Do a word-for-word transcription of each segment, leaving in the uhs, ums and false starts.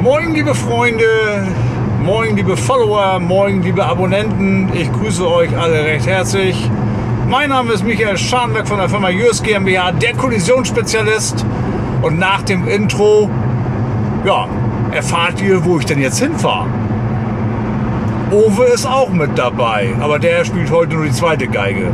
Moin liebe Freunde, moin liebe Follower, moin liebe Abonnenten, ich grüße euch alle recht herzlich. Mein Name ist Michael Scharnberg von der Firma Jörs GmbH, der Kollisionsspezialist. Und nach dem Intro, ja, erfahrt ihr, wo ich denn jetzt hinfahre. Owe ist auch mit dabei, aber der spielt heute nur die zweite Geige.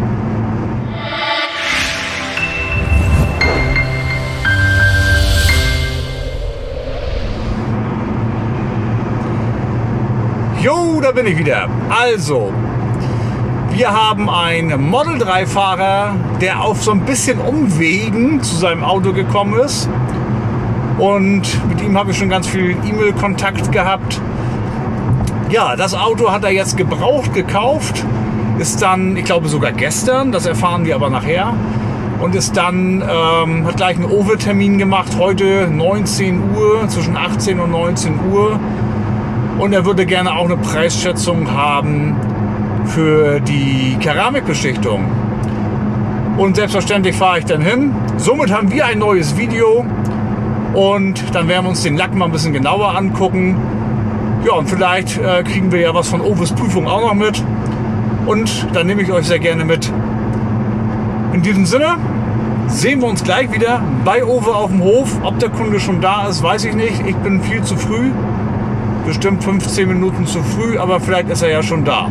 Jo, da bin ich wieder. Also, wir haben einen Model drei Fahrer, der auf so ein bisschen Umwegen zu seinem Auto gekommen ist. Und mit ihm habe ich schon ganz viel E-Mail-Kontakt gehabt. Ja, das Auto hat er jetzt gebraucht gekauft. Ist dann, ich glaube sogar gestern, das erfahren wir aber nachher. Und ist dann, ähm, hat gleich einen Owe-Termin gemacht, heute neunzehn Uhr, zwischen achtzehn und neunzehn Uhr. Und er würde gerne auch eine Preisschätzung haben für die Keramikbeschichtung. Und selbstverständlich fahre ich dann hin. Somit haben wir ein neues Video. Und dann werden wir uns den Lack mal ein bisschen genauer angucken. Ja, und vielleicht äh, kriegen wir ja was von Owes Prüfung auch noch mit. Und dann nehme ich euch sehr gerne mit. In diesem Sinne sehen wir uns gleich wieder bei Owe auf dem Hof. Ob der Kunde schon da ist, weiß ich nicht. Ich bin viel zu früh. Bestimmt fünfzehn Minuten zu früh, aber vielleicht ist er ja schon da.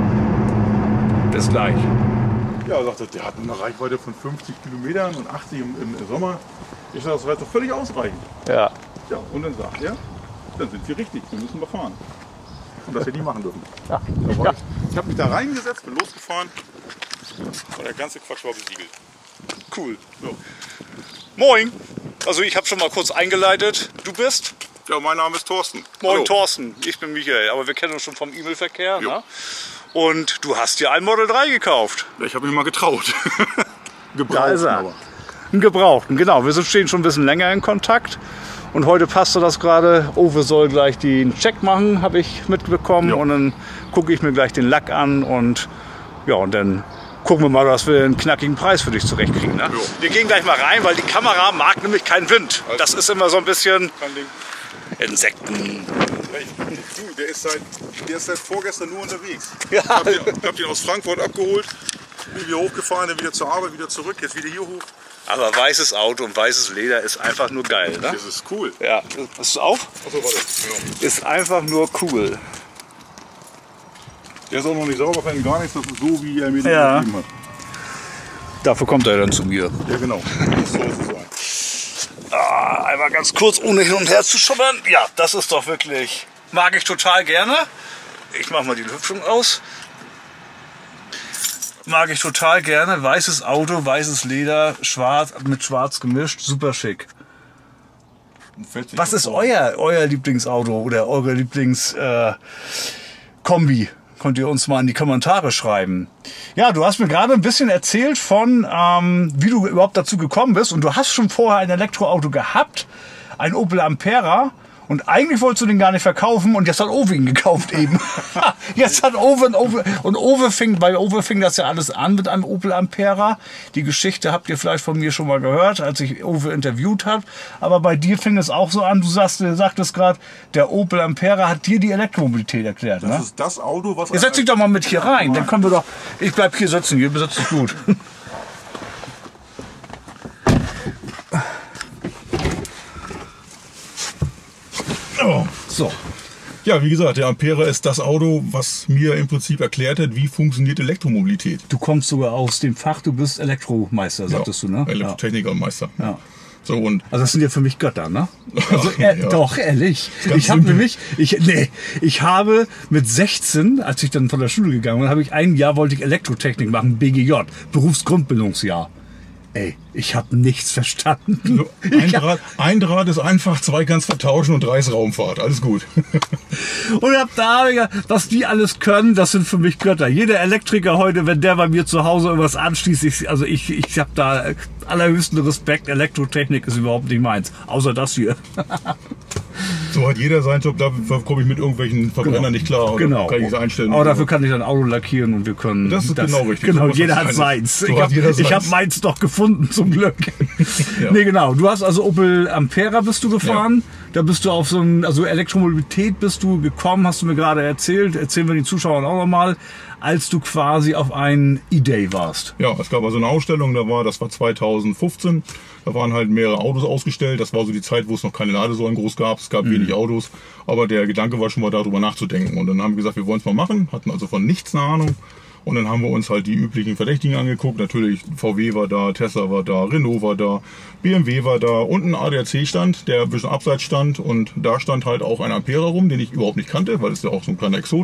Bis gleich. Ja, er sagte, der hat eine Reichweite von fünfzig Kilometern und achtzig im, im Sommer. Ich sage, das wäre doch völlig ausreichend. Ja. Ja, und dann sagt er, dann sind wir richtig, wir müssen wir fahren. Und das wir nie machen dürfen. Ja. Da Ja. Ich, ich habe mich da reingesetzt, bin losgefahren und der ganze Quatsch war besiegelt. Cool. So. Moin. Also ich habe schon mal kurz eingeleitet. Du bist? Ja, mein Name ist Thorsten. Moin Hallo. Thorsten, ich bin Michael, aber wir kennen uns schon vom E-Mail-Verkehr. Jo. Ne? Und du hast dir ein Model drei gekauft. Ja, ich habe mich mal getraut. Gebraucht, Da ist er. aber. Einen gebrauchten, genau. Wir sind stehen schon ein bisschen länger in Kontakt. Und heute passte das gerade. Owe soll gleich den Check machen, habe ich mitbekommen. Jo. Und dann gucke ich mir gleich den Lack an und ja, und dann gucken wir mal, dass wir einen knackigen Preis für dich zurechtkriegen. Ne? Jo. Wir gehen gleich mal rein, weil die Kamera mag nämlich keinen Wind. Das ist immer so ein bisschen Kein Ding. Insekten. Du, der ist, seit, der ist seit vorgestern nur unterwegs. Ja. Ich habe den, hab den aus Frankfurt abgeholt, bin wieder hochgefahren, dann wieder zur Arbeit, wieder zurück, jetzt wieder hier hoch. Aber weißes Auto und weißes Leder ist einfach nur geil, ne? Das ist cool. Ja, passt du auf? Achso, warte. Ja. Ist einfach nur cool. Der ist auch noch nicht sauber, kann gar nichts, das ist so, wie er mir das Ja. gegeben hat. Dafür kommt er dann zu mir. Ja, genau. Das soll so sein. Ah, einmal ganz kurz, ohne hin und her zu schubbern. Ja, das ist doch wirklich, mag ich total gerne. Ich mache mal die Lüftung aus. Mag ich total gerne. Weißes Auto, weißes Leder, schwarz, mit schwarz gemischt, super schick. Was ist euer, euer Lieblingsauto oder eure Lieblingskombi? Äh, Könnt ihr uns mal in die Kommentare schreiben. Ja, du hast mir gerade ein bisschen erzählt von, ähm, wie du überhaupt dazu gekommen bist. Und du hast schon vorher ein Elektroauto gehabt, ein Opel Ampera. Und eigentlich wolltest du den gar nicht verkaufen und jetzt hat Owe ihn gekauft eben. Jetzt hat Owe und Owe, und Owe fing, bei Owe fing das ja alles an mit einem Opel Ampera. Die Geschichte habt ihr vielleicht von mir schon mal gehört, als ich Owe interviewt habe. Aber bei dir fing es auch so an, du sagst, du sagtest gerade, der Opel Ampera hat dir die Elektromobilität erklärt. Ne? Das ist das Auto, was... Ihr setzt dich doch mal mit hier rein, dann können wir doch, ich bleib hier sitzen, hier besitzt es gut. Oh. So. Ja, wie gesagt, der Ampera ist das Auto, was mir im Prinzip erklärt hat, wie funktioniert Elektromobilität. Du kommst sogar aus dem Fach, du bist Elektromeister, sagtest ja, du, ne? Elektrotechniker und Meister. Ja. So, und Also das sind ja für mich Götter, ne? Also äh, ja. Doch, ehrlich. Ganz Ich habe simpel. nämlich, ich, nee, ich habe mit sechzehn, als ich dann von der Schule gegangen bin, habe ich ein Jahr wollte ich Elektrotechnik machen, B G J, Berufsgrundbildungsjahr. Ey, ich habe nichts verstanden. so, ein, Draht, ein Draht ist einfach, zwei kannst vertauschen und drei ist Raumfahrt. Alles gut. Und ab da, ja, was die alles können, das sind für mich Götter. Jeder Elektriker heute, wenn der bei mir zu Hause irgendwas anschließt, ich, also ich, ich habe da allerhöchsten Respekt. Elektrotechnik ist überhaupt nicht meins. Außer das hier. So hat jeder seinen Job, da komme ich mit irgendwelchen Verbrennern Genau. nicht klar. Oder Genau. kann ich das einstellen. Aber dafür kann ich ein Auto lackieren und wir können... Das ist genau richtig. Genau, So jeder muss hat das sein. seins. So ich hat habe jeder seins. hab meins doch gefunden, zum Glück. Ja. Nee, genau. Du hast also Opel Ampera bist du gefahren. Da bist du auf so ein, also Elektromobilität bist du gekommen, hast du mir gerade erzählt. Erzählen wir den Zuschauern auch nochmal, als du quasi auf ein E-Day warst. Ja, es gab also eine Ausstellung, da war, das war zweitausendfünfzehn. Da waren halt mehrere Autos ausgestellt. Das war so die Zeit, wo es noch keine Ladesäulen groß gab. Es gab mhm. wenig Autos. Aber der Gedanke war schon mal darüber nachzudenken. Und dann haben wir gesagt, wir wollen es mal machen. Hatten also von nichts eine Ahnung. Und dann haben wir uns halt die üblichen Verdächtigen angeguckt. Natürlich V W war da, Tesla war da, Renault war da, B M W war da und ein A D A C stand, der ein bisschen abseits stand. Und da stand halt auch ein Ampera rum, den ich überhaupt nicht kannte, weil es ja auch so ein kleiner Exot.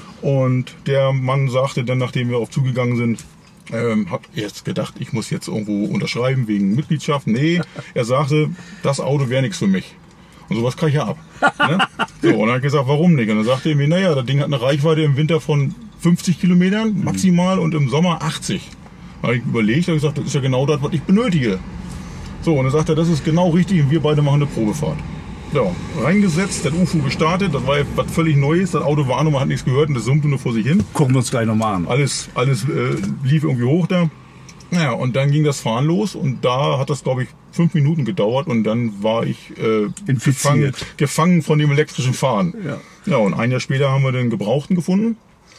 Und der Mann sagte dann, nachdem wir auf zugegangen sind, ähm, hab jetzt gedacht, ich muss jetzt irgendwo unterschreiben wegen Mitgliedschaft. Nee, er sagte, das Auto wäre nichts für mich. Und sowas kann ich ja ab. Ne? So, und dann hat er gesagt, warum nicht? Und dann sagte er mir, naja, das Ding hat eine Reichweite im Winter von fünfzig Kilometern maximal und im Sommer achtzig. Da habe ich überlegt und gesagt, das ist ja genau das, was ich benötige. So, und dann sagt er, das ist genau richtig und wir beide machen eine Probefahrt. Ja, reingesetzt, das U F O gestartet, das war ja was völlig Neues, das Auto war noch, man hat nichts gehört und das summte nur vor sich hin. Gucken wir uns gleich nochmal an. Alles, alles äh, lief irgendwie hoch da. Ja, und dann ging das Fahren los und da hat das, glaube ich, fünf Minuten gedauert und dann war ich äh, gefangen, gefangen von dem elektrischen Fahren. Ja. Ja, und ein Jahr später haben wir den Gebrauchten gefunden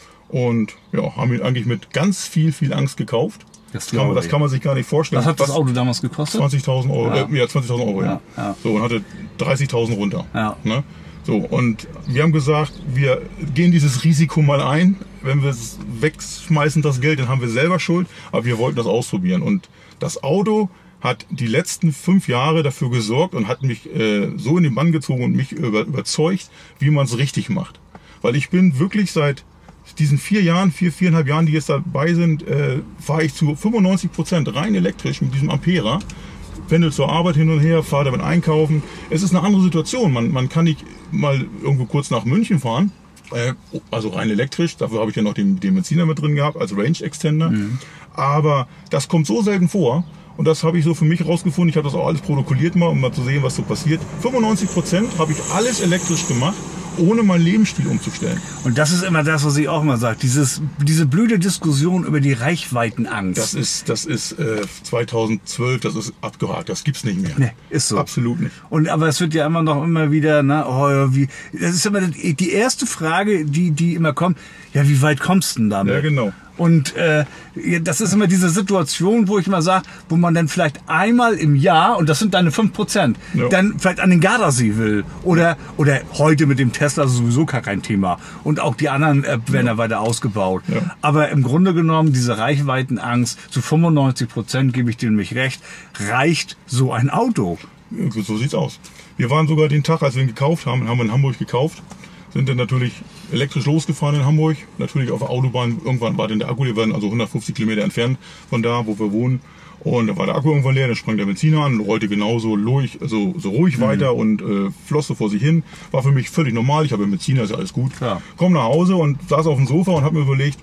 und ja, haben ihn eigentlich mit ganz viel, viel Angst gekauft. Das kann, man, das kann man sich gar nicht vorstellen. Was hat das Auto damals gekostet? zwanzigtausend Euro, ja, äh, ja zwanzigtausend Euro, ja. Ja, ja. So, und hatte dreißigtausend runter. Ja. Ne? So, und wir haben gesagt, wir gehen dieses Risiko mal ein. Wenn wir es wegschmeißen, das Geld, dann haben wir selber Schuld. Aber wir wollten das ausprobieren. Und das Auto hat die letzten fünf Jahre dafür gesorgt und hat mich äh, so in den Bann gezogen und mich über, überzeugt, wie man es richtig macht. Weil ich bin wirklich seit diesen vier Jahren, vier, viereinhalb Jahren, die jetzt dabei sind, äh, fahre ich zu fünfundneunzig Prozent rein elektrisch mit diesem Ampera. Pendel zur Arbeit hin und her, fahre damit einkaufen. Es ist eine andere Situation. Man, man kann nicht mal irgendwo kurz nach München fahren, äh, also rein elektrisch. Dafür habe ich ja noch den, den Benziner mit drin gehabt als Range Extender. Mhm. Aber das kommt so selten vor. Und das habe ich so für mich rausgefunden. Ich habe das auch alles protokolliert mal, um mal zu sehen, was so passiert. fünfundneunzig Prozent habe ich alles elektrisch gemacht, ohne meinen Lebensstil umzustellen. Und das ist immer das, was ich auch immer sage. Dieses, diese blöde Diskussion über die Reichweitenangst. Das ist, das ist äh, zweitausendzwölf, das ist abgehakt. Das gibt's nicht mehr. Nee, ist so. Absolut nicht. Und aber es wird ja immer noch immer wieder, na, oh, wie, das ist immer die, die erste Frage, die, die immer kommt. Ja, wie weit kommst du denn damit? Ja, genau. Und äh, das ist immer diese Situation, wo ich mal sage, wo man dann vielleicht einmal im Jahr, und das sind deine fünf Prozent, ja, dann vielleicht an den Gardasee will. Oder, oder heute mit dem Tesla sowieso gar kein Thema. Und auch die anderen äh, werden ja weiter ausgebaut. Ja. Aber im Grunde genommen, diese Reichweitenangst, zu fünfundneunzig Prozent gebe ich dir nämlich recht, reicht so ein Auto. So, so sieht's aus. Wir waren sogar den Tag, als wir ihn gekauft haben, haben wir in Hamburg gekauft, sind dann natürlich elektrisch losgefahren in Hamburg, natürlich auf der Autobahn. Irgendwann war dann der Akku, wir waren also hundertfünfzig Kilometer entfernt von da, wo wir wohnen. Und da war der Akku irgendwann leer, dann sprang der Benziner an, rollte genauso ruhig, also so ruhig mhm. weiter und äh, floss so vor sich hin. War für mich völlig normal, ich habe Benziner, ist ja alles gut. Ja. Komm nach Hause und saß auf dem Sofa und habe mir überlegt,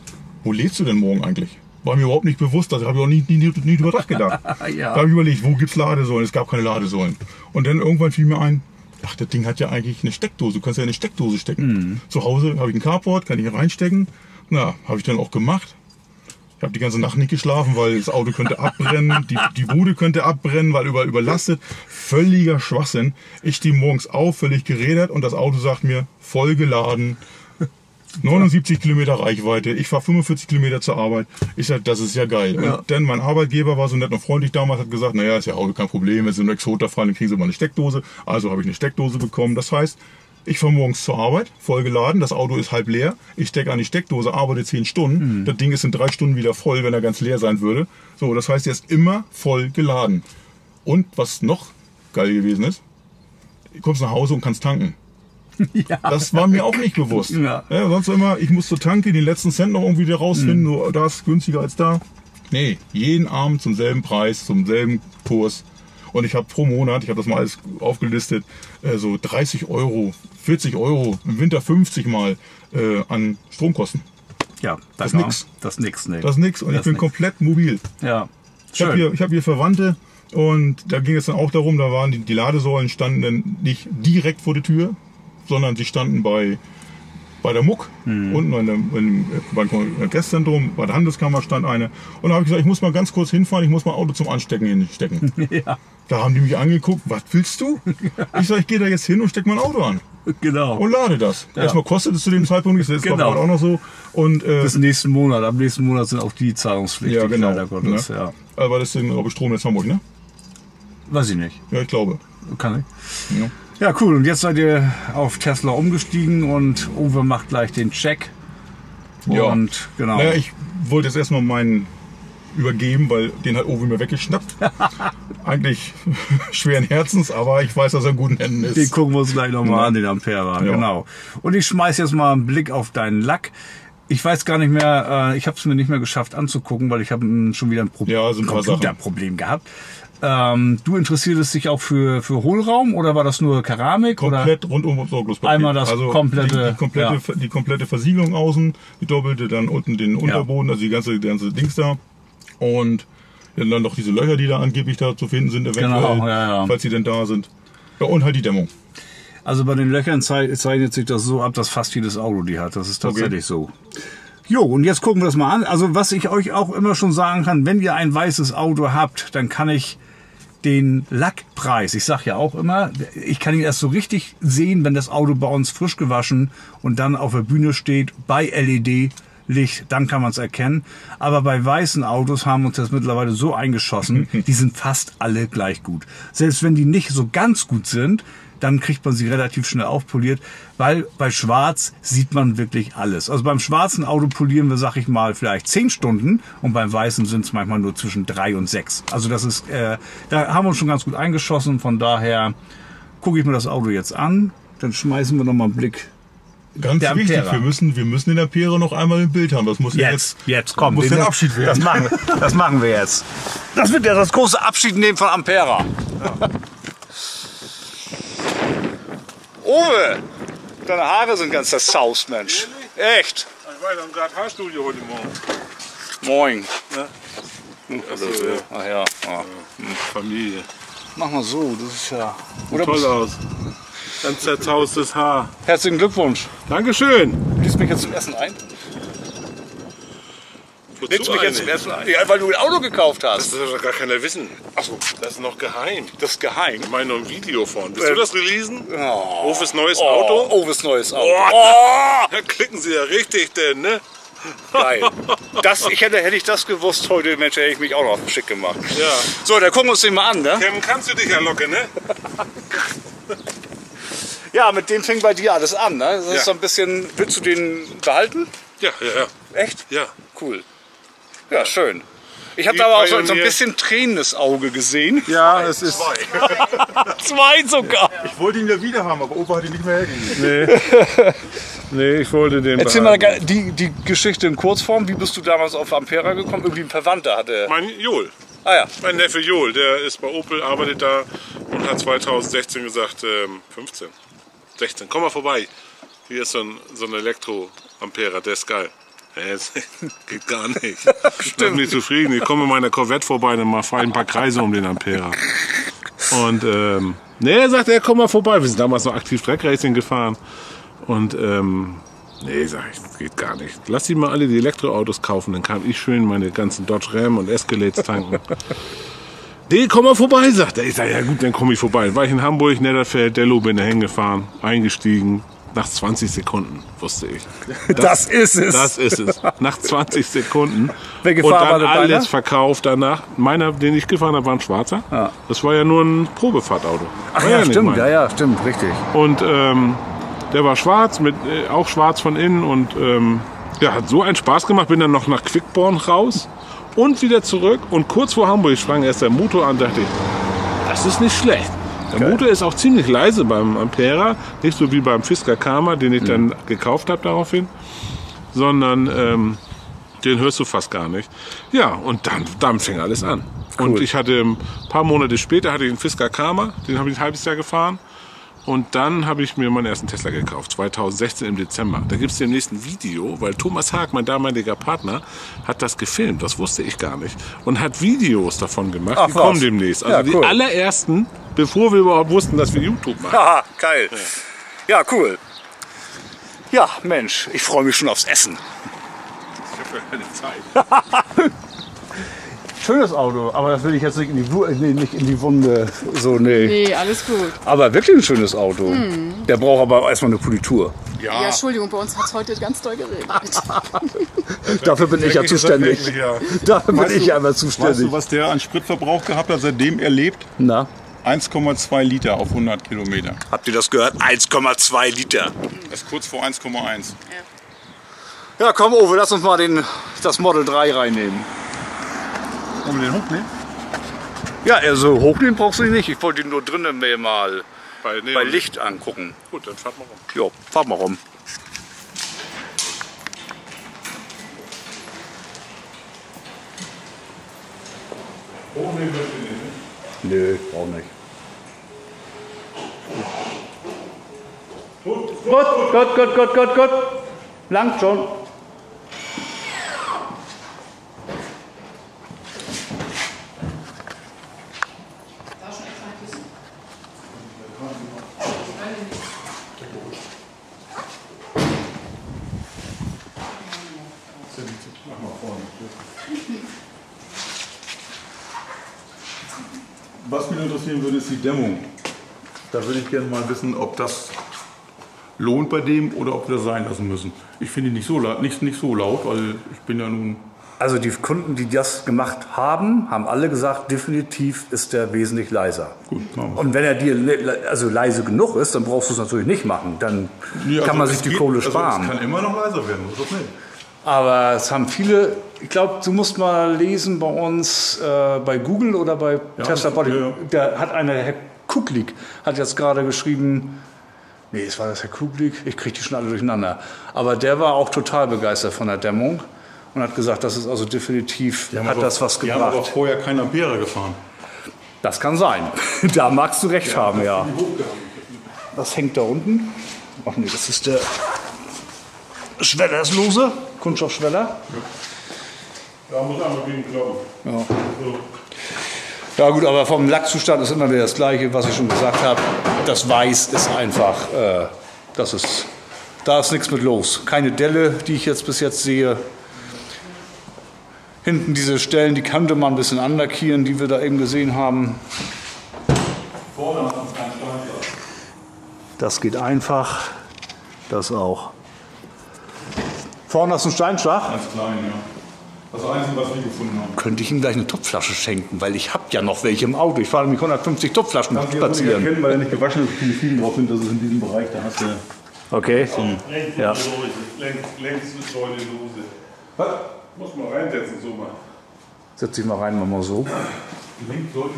wo lädst du denn morgen eigentlich? War mir überhaupt nicht bewusst, das habe ich auch nie, nie, nie, nie drüber nachgedacht. Ja. Da habe ich überlegt, wo gibt's Ladesäulen? Es gab keine Ladesäulen. Und dann irgendwann fiel mir ein, ach, das Ding hat ja eigentlich eine Steckdose. Du kannst ja eine Steckdose stecken. Mhm. Zu Hause habe ich ein Carport, kann ich hier reinstecken. Na, habe ich dann auch gemacht. Ich habe die ganze Nacht nicht geschlafen, weil das Auto könnte abbrennen, die, die Bude könnte abbrennen, weil über, überlastet. Völliger Schwachsinn. Ich stehe morgens auf, völlig gerädert und das Auto sagt mir, voll geladen. neunundsiebzig Kilometer Reichweite, ich fahre fünfundvierzig Kilometer zur Arbeit. Ich sage, das ist ja geil. Ja. Und dann mein Arbeitgeber war so nett und freundlich damals, hat gesagt, naja, ist ja auch kein Problem, wenn Sie einen Exot da fahren, dann kriegen Sie mal eine Steckdose. Also habe ich eine Steckdose bekommen. Das heißt, ich fahre morgens zur Arbeit, voll geladen, das Auto ist halb leer, ich stecke an die Steckdose, arbeite zehn Stunden, mhm. das Ding ist in drei Stunden wieder voll, wenn er ganz leer sein würde. So, das heißt, er ist immer voll geladen. Und was noch geil gewesen ist, du kommst nach Hause und kannst tanken. Ja. Das war mir auch nicht bewusst. Ja. Ja, sonst immer, ich muss zur Tanke, den letzten Cent noch irgendwie wieder rausfinden, mhm. so, da ist günstiger als da. Nee, jeden Abend zum selben Preis, zum selben Kurs. Und ich habe pro Monat, ich habe das mal alles aufgelistet, äh, so dreißig Euro, vierzig Euro, im Winter fünfzig mal äh, an Stromkosten. Ja, das ist nix. Das ist nix, nee. Das ist nix und das ich bin nix. komplett mobil. Ja, ich habe hier, ich hab hier Verwandte, Und da ging es dann auch darum, da waren die, die Ladesäulen standen dann nicht direkt vor der Tür, sondern sie standen bei, bei der Muck, mhm. unten in dem, in, beim Kongresszentrum, bei der Handelskammer stand eine. Und da habe ich gesagt, ich muss mal ganz kurz hinfahren, ich muss mein Auto zum Anstecken hinstecken. Ja. Da haben die mich angeguckt, was willst du? Ich sage, ich gehe da jetzt hin und stecke mein Auto an. Genau. Und lade das. Ja. Erstmal kostet es zu dem Zeitpunkt nichts, das ist genau. auch noch so. Und, äh, bis nächsten Monat. Am nächsten Monat sind auch die zahlungspflichtig. Ja, genau. Leider Gottes, ne? ja. Aber das ist in, glaube ich, Stromnetz Hamburg, ne? Weiß ich nicht. Ja, ich glaube. Kann ich. Ja. Ja, cool. Und jetzt seid ihr auf Tesla umgestiegen und Uwe macht gleich den Check. Ja. Und genau. Naja, ich wollte jetzt erstmal meinen übergeben, weil den hat Uwe mir weggeschnappt. Eigentlich schweren Herzens, aber ich weiß, dass er in guten Händen ist. Den gucken wir uns gleich nochmal ja. an, den Ampera. Ja. Genau. Und ich schmeiß jetzt mal einen Blick auf deinen Lack. Ich weiß gar nicht mehr, äh, ich habe es mir nicht mehr geschafft anzugucken, weil ich habe schon wieder ein, Pro ja, so ein Computerproblem gehabt. Ähm, du interessiertest dich auch für, für Hohlraum oder war das nur Keramik? Komplett oder? rundum sorglos-Papier. Einmal das also komplette, die, die komplette, ja. die komplette Versiegelung außen, die doppelte, dann unten den Unterboden, ja. also die ganze, die ganze Dings da. Und dann noch diese Löcher, die da angeblich da zu finden sind, eventuell, genau, ja, ja. falls sie denn da sind. Ja, und halt die Dämmung. Also bei den Löchern zeichnet sich das so ab, dass fast jedes Auto die hat. Das ist tatsächlich okay. so. Jo, und jetzt gucken wir das mal an. Also was ich euch auch immer schon sagen kann, wenn ihr ein weißes Auto habt, dann kann ich den Lackpreis, ich sage ja auch immer, ich kann ihn erst so richtig sehen, wenn das Auto bei uns frisch gewaschen und dann auf der Bühne steht bei L E D-Licht, dann kann man es erkennen. Aber bei weißen Autos haben uns das mittlerweile so eingeschossen, die sind fast alle gleich gut. Selbst wenn die nicht so ganz gut sind, dann kriegt man sie relativ schnell aufpoliert, weil bei Schwarz sieht man wirklich alles. Also beim schwarzen Auto polieren wir, sag ich mal, vielleicht zehn Stunden und beim weißen sind es manchmal nur zwischen drei und sechs. Also das ist, äh, da haben wir uns schon ganz gut eingeschossen, von daher gucke ich mir das Auto jetzt an, dann schmeißen wir noch mal einen Blick. Ganz wichtig, wir müssen, wir müssen den Ampera noch einmal im Bild haben. Das muss jetzt, jetzt, jetzt kommt. Muss der Abschied werden. Das machen, wir, das machen wir jetzt. Das wird ja das große Abschied nehmen von Ampera. Ja. Uwe, deine Haare sind ganz zerzaust, Mensch. Echt? Ich war dann gerade Haarstudio heute Morgen. Moin. Ja? Hm, also, ja. Ach ja. Ah. Hm. Familie. Mach mal so, das ist ja... Oder toll aus. Ganz zerzaustes Haar. Herzlichen Glückwunsch. Dankeschön. Du lädst mich jetzt zum Essen ein? Wozu Lädst du mich jetzt zum Essen ein? Ja, weil du ein Auto gekauft hast. Das soll doch gar keiner wissen. Achso, das ist noch geheim. Das ist geheim? Ich meine noch ein Video von. Willst äh, du das releasen? Oh. Uwes neues oh. Auto? Uwes neues Auto. Oh. Oh. Da klicken sie ja richtig denn, ne? Geil. Das, ich hätte, hätte ich das gewusst heute, Mensch, hätte ich mich auch noch schick gemacht. Ja. So, dann gucken wir uns den mal an, ne? Kämmen kannst du dich ja locken, ne? Ja, mit dem fing bei dir alles an, ne? Das ist ja. so ein bisschen, willst du den behalten? Ja, ja, ja. Echt? Ja. Cool. Ja, schön. Ich habe da aber auch so, so ein bisschen tränendes Auge gesehen. Ja, es ist... Zwei. Zwei sogar. Ich wollte ihn ja wieder haben, aber Opa hat ihn nicht mehr hergegeben. Nee. Nee, ich wollte den Erzähl behalten. mal die, die Geschichte in Kurzform. Wie bist du damals auf Ampera gekommen? Irgendwie ein Verwandter hatte... Mein Joel. Ah ja. Mein Neffe Joel, der ist bei Opel, arbeitet da und hat zweitausendsechzehn gesagt, ähm, fünfzehn, sechzehn, komm mal vorbei. Hier ist so ein, so ein Elektro-Ampera, der ist geil. Ja, das geht gar nicht. Ich bin nicht zufrieden. Ich komme mit meiner Corvette vorbei und mal fahre ein paar Kreise um den Ampera. Und ähm, nee, er sagt, er komm mal vorbei. Wir sind damals noch aktiv Dreckracing gefahren. Und ähm, nee, sag ich, das geht gar nicht. Lass die mal alle die Elektroautos kaufen, dann kann ich schön meine ganzen Dodge Ram und Escalades tanken. Nee, komm mal vorbei, sagt er. Ich sag, ja gut, dann komme ich vorbei. Dann war ich in Hamburg, Netterfeld, Dello, bin da hingefahren, eingestiegen. Nach zwanzig Sekunden wusste ich. Das, das ist es. Das ist es. Nach zwanzig Sekunden. Welche und Farbe dann war alles deiner? verkauft danach. Meiner, den ich gefahren habe, war ein schwarzer. Ja. Das war ja nur ein Probefahrtauto. Ach war ja, ja stimmt. Ja, ja, stimmt, richtig. Und ähm, der war schwarz, mit, äh, auch schwarz von innen. Und ähm, ja, hat so einen Spaß gemacht. Bin dann noch nach Quickborn raus und wieder zurück. Und kurz vor Hamburg sprang erst der Motor an. Dachte ich, das ist nicht schlecht. Der Motor ist auch ziemlich leise beim Ampera, nicht so wie beim Fisker Karma, den ich dann gekauft habe daraufhin, sondern ähm, den hörst du fast gar nicht. Ja, und dann, dann fing alles an. Cool. Und ich hatte ein paar Monate später hatte ich einen Fisker Karma, den habe ich ein halbes Jahr gefahren Und dann habe ich mir meinen ersten Tesla gekauft, zweitausendsechzehn im Dezember. Da gibt es demnächst ein Video, weil Thomas Haag, mein damaliger Partner, hat das gefilmt, das wusste ich gar nicht. Und hat Videos davon gemacht, Ach, die was? kommen demnächst. Also Ja, die cool. allerersten, bevor wir überhaupt wussten, dass wir YouTube machen. Haha, geil. Ja, cool. Ja, Mensch, ich freue mich schon aufs Essen. Ich habe ja keine Zeit. Schönes Auto, aber das will ich jetzt nicht in die, Wu- nee, nicht in die Wunde. So, nee. Nee, alles gut. Aber wirklich ein schönes Auto. Der braucht aber erstmal eine Politur. Ja, Entschuldigung, bei uns hat es heute ganz doll geregnet. Dafür bin ich ja Wirklich, zuständig. wirklich, ja. Dafür bin Weißt ich du- einmal Weißt zuständig. du, was der an Spritverbrauch gehabt hat, seitdem er lebt? Na, eins Komma zwei Liter auf hundert Kilometer. habt ihr das gehört? eins Komma zwei Liter. Das ist kurz vor eins Komma eins. Ja, komm, Uwe, lass uns mal den, das Model drei reinnehmen. Wollen wir den hochnehmen? Ja, also hochnehmen brauchst du ihn nicht. Ich wollte ihn nur drinnen mir mal Bei, Neon. bei Licht angucken. Gut, dann fahrt mal rum. Jo, fahr mal rum. Hochnehmen möchte ich nicht. Nö, brauch nicht. Gut. Gut, gut, gut, gut, gut, gut. Langt schon. Was mich interessieren würde, ist die Dämmung. Da würde ich gerne mal wissen, ob das lohnt bei dem oder ob wir das sein lassen müssen. Ich finde ihn nicht so laut, nicht, nicht so laut, weil ich bin ja nun... Also die Kunden, die das gemacht haben, haben alle gesagt, definitiv ist der wesentlich leiser. Gut, machen wir. Und wenn er dir le- also leise genug ist, dann brauchst du es natürlich nicht machen. Dann Nee, also kann man es sich die geht- Kohle also sparen. Es kann immer noch leiser werden, das ist okay. Aber es haben viele, ich glaube, du musst mal lesen bei uns, äh, bei Google oder bei Tesla Body. ja, ja. Da hat einer, Herr Kuglik, hat jetzt gerade geschrieben, nee, es war das Herr Kuglik, ich kriege die schon alle durcheinander. Aber der war auch total begeistert von der Dämmung und hat gesagt, das ist also definitiv, hat aber, das was Die haben aber gebracht. vorher keinen Ampere gefahren. Das kann sein. Da magst du recht haben, ja. Was hängt da unten? Ach nee, das ist der Schwellerslose, Kunststoffschweller. Da muss einmal gegen kloppen. Ja. Ja gut, aber vom Lackzustand ist immer wieder das Gleiche, was ich schon gesagt habe. Das Weiß ist einfach, äh, das ist, da ist nichts mit los. Keine Delle, die ich jetzt bis jetzt sehe. Hinten diese Stellen, die könnte man ein bisschen anlackieren, die wir da eben gesehen haben. Vorne hat man keinen Steinschlag. Das geht einfach. Das auch. Vorne hast du einen Steinschlag. Ganz klein, ja. Das Einzige, was wir gefunden haben. Könnte ich ihm gleich eine Topflasche schenken, weil ich habe ja noch welche im Auto. Ich fahre nämlich hundertfünfzig Topflaschen Kannst du jetzt nicht spazieren. erkennen, weil er nicht gewaschen ist, wie viele Fliegen drauf sind. Das ist in diesem Bereich, da hast du... Okay. Ja. Längs ist heute Dose. Was? Muss man reinsetzen, so mal. Setz dich mal rein, mach mal so. Links sollte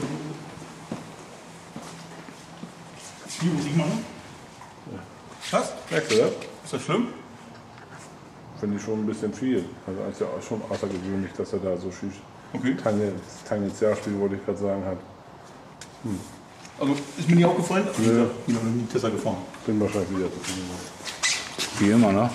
die muss ich machen? Was? Merkst du das? Ist das schlimm? Finde ich schon ein bisschen viel. Also ist ja auch schon außergewöhnlich, dass er da so viel Okay. Tangentialspiel, wollte ich gerade sagen, hat. Also ist mir nie aufgefallen? Ich bin noch nie Tesla gefahren. Bin wahrscheinlich wieder zu viel. Wie immer, ne?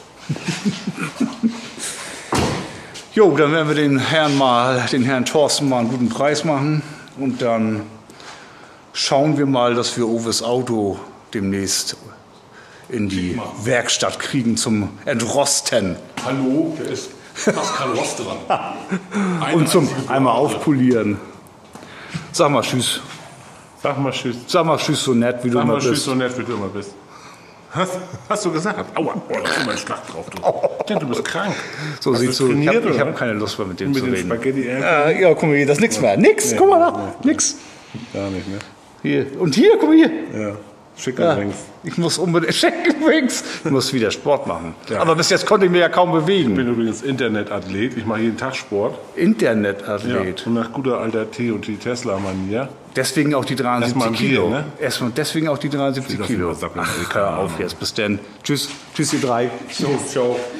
Jo, dann werden wir den Herrn mal, den Herrn Thorsten mal einen guten Preis machen. Und dann schauen wir mal, dass wir Uwes Auto demnächst in die Werkstatt kriegen zum Entrosten. Hallo, der ist fast kein Rost dran. Und zum einmal aufpolieren. Sag mal Tschüss. Sag mal Tschüss. Sag mal Tschüss so nett, wie du Sag immer mal Tschüss, bist. so nett wie du immer bist. Hast, hast du gesagt? Aua, oh, da ist immer ein Schlag drauf. Du. Ja, du bist krank. So Hast sieht's du so. Ich trainiert, habe oder? hab keine Lust mehr mit dem Mit zu den reden. Spaghetti Äh, ja, guck mal hier, das ist nichts mehr. Nix, guck mal da. Nix. Gar nicht, ne? Hier. Und hier, guck mal hier. Ja. Schick Ja, übrigens. ich muss unbedingt Chicken Wings. Ich muss wieder Sport machen. Aber bis jetzt konnte ich mich ja kaum Ich bewegen. bin übrigens Internetathlet. Ich mache jeden Tag Sport. Internetathlet. Und nach guter alter T und T Tesla-Manier. Deswegen auch die Erstmal dreiundsiebzig ein Kilo. Bier, ne? Erstmal deswegen auch die dreiundsiebzig Lass Kilo. mich mal sappeln, Ach, ey, hör auf jetzt. Bis denn. Tschüss. Tschüss, ihr drei. So, ciao.